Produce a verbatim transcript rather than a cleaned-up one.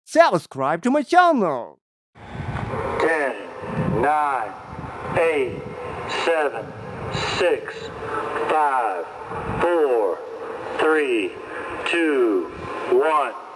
subscribe to my channel. ten, nine, eight, seven, six, five, four, three, two, one.